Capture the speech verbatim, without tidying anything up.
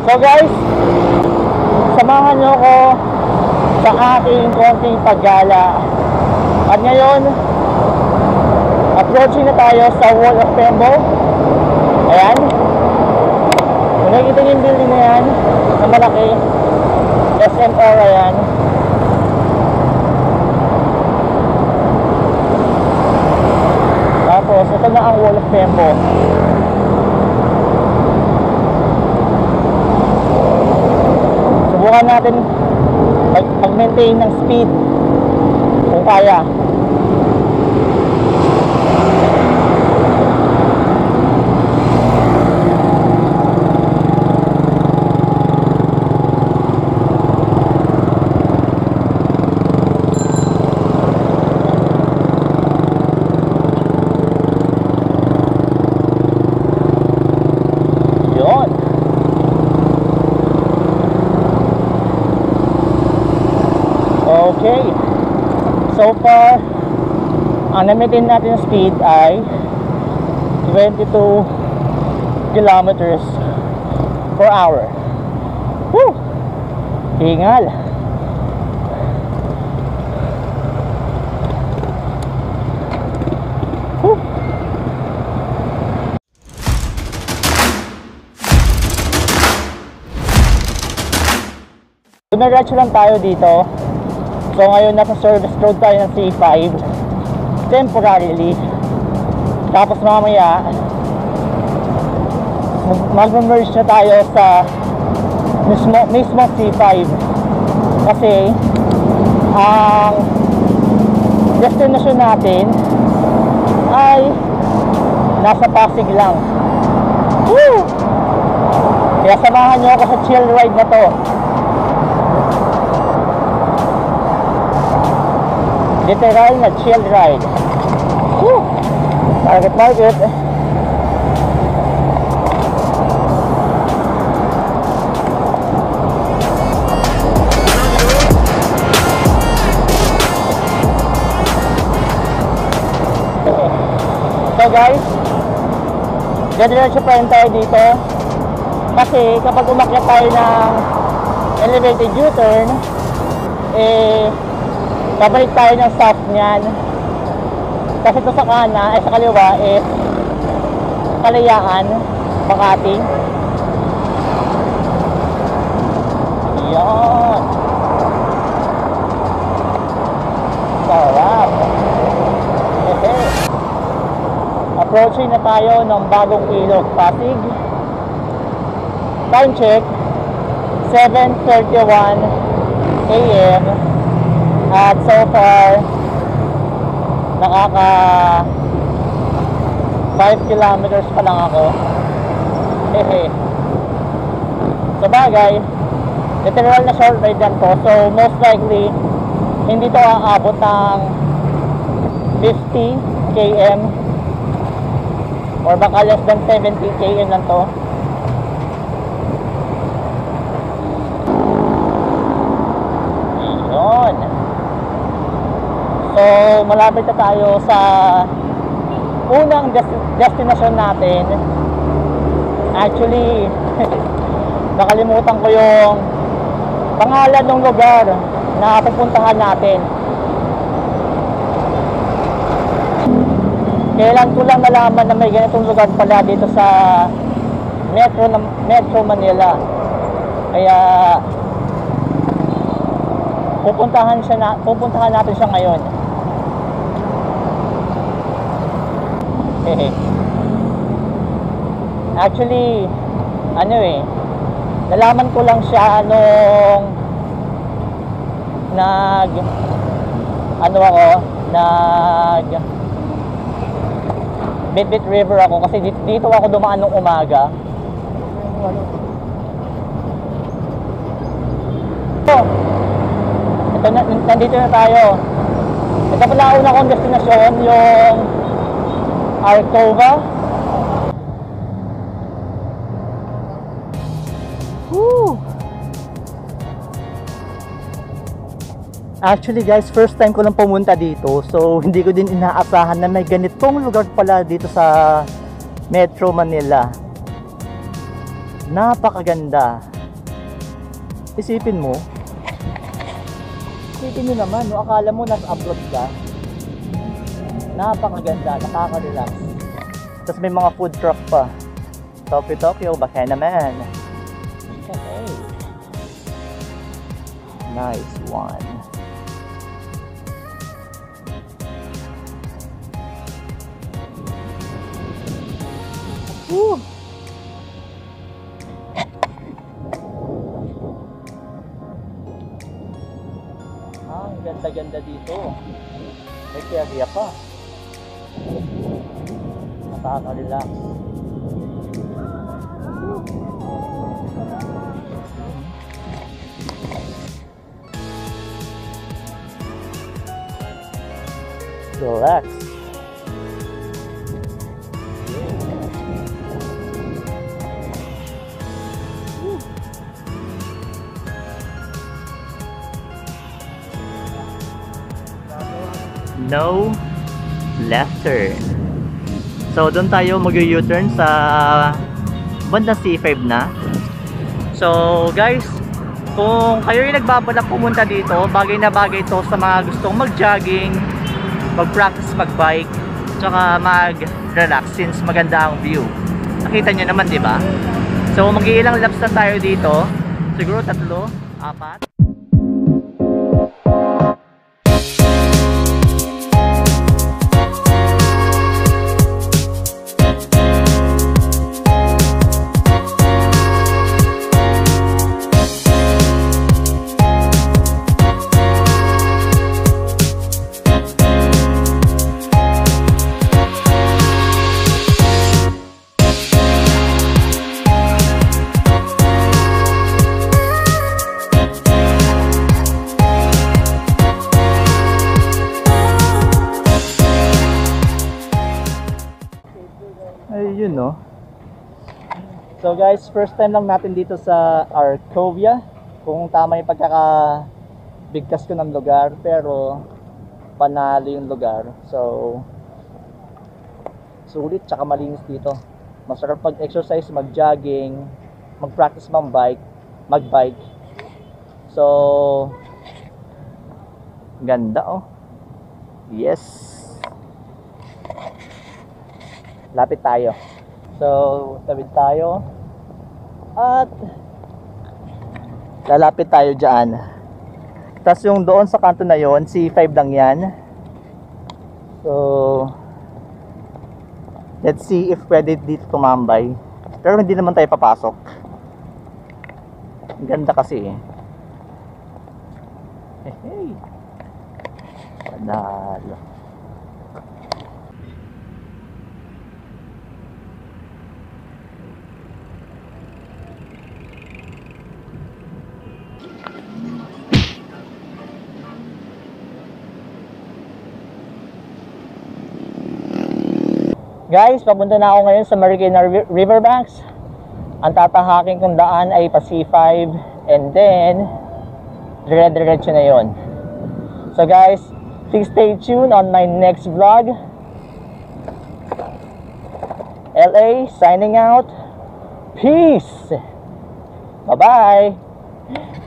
So guys, samahan nyo ko sa aking konting paggala. At ngayon, approaching na tayo sa Wall of Pembo. Ayan. Kung nakikita nyo yung building na yan, na malaki, S M R, ayan. Tapos, ito na ang Wall of Pembo. Subukan natin mag-maintain ng speed kung kaya. Okay, so far ang na-maintain natin yung speed ay twenty-two kilometers per hour. Woo! Hingal. Woo! Dumiretso lang tayo dito. So ngayon nasa service road tayo ng C five temporarily. Tapos mamaya mag-merge na tayo sa mismo, mismo C five. Kasi ang destination natin ay nasa Pasig lang. Woo! Kaya samahan nyo ako sa chill ride na to. Literal na chill ride. Woo! Target market. So guys, diretso pa rin tayo dito. Kasi kapag umakyat tayo ng elevated U-turn, eh babalik tayo ng south niyan. Kasi ito sa kanan, ay sa kaliwa is Kalayaan, Makati. Yan. Sarap. Hehe. Approaching na tayo ng bagong ilog, Pasig. Time check, seven thirty-one A M At so far, nakaka five kilometers pa lang ako. Hehe. So bagay, literal na short ride lang to. So most likely, hindi to aabot ng fifty kilometers or baka less than seventy kilometers lang to. Yun. So, malapit na tayo sa unang des- destination natin. Actually, nakalimutan ko yung pangalan ng lugar na pupuntahan natin. Kailan ko lang nalaman na may ganitong lugar pala dito sa Metro, Metro Manila. Kaya pupuntahan siya na, pupuntahan natin siya ngayon. Actually, ano eh, nalaman ko lang siya nung nag ano ako, nag Bitbit River ako kasi dito, dito ako dumaan nung umaga. So, ito na, nandito na tayo. Ito pala una kong destinasyon, yung Arcova. Woo! Actually guys, first time ko lang pumunta dito. So hindi ko din inaasahan na may ganitong lugar pala dito sa Metro Manila. Napakaganda. Isipin mo, isipin nyo naman, no? Akala mo nasa abroad ka. Napakaganda, nakaka-relax. Tapos may mga food truck pa. Tokyo Tokyo, baka naman. Okay. Nice one. Woo! Ah, ang ganda-ganda dito. May kaya pa. Nakaka-relax. Relax. No left turn. So doon tayo mag-U-turn sa bandang C five na. So guys, kung kayo yung nagbabalak pumunta dito, bagay na bagay to sa mga gustong mag-jogging, mag-practice mag-bike, tsaka mag-relax since maganda ang view. Nakita nyo naman, di ba? So mag-iilang laps na tayo dito. Siguro tatlo, apat. Ayun, no? So guys, first time lang natin dito sa Arcovia. Kung tama yung pagkakabigkas ko ng lugar, pero panalo yung lugar. So sulit tsaka malinis dito. Masarap pag-exercise, mag-jogging, mag-practice mang bike, mag-bike. So ganda, oh. Yes. Lapit tayo. So, tawid tayo. At lalapit tayo dyan. Tapos yung doon sa kanto na yon, C five lang yan. So, let's see if pwede dito tumambay. Pero hindi naman tayo papasok. Ganda kasi eh. Hey, hey. Panalo. Guys, papunta na ako ngayon sa Marikina Riverbanks. Ang tatahaking kong daan ay pa C five and then dire-diretso na yon. So guys, please stay tuned on my next vlog. L A signing out. Peace. Bye-bye.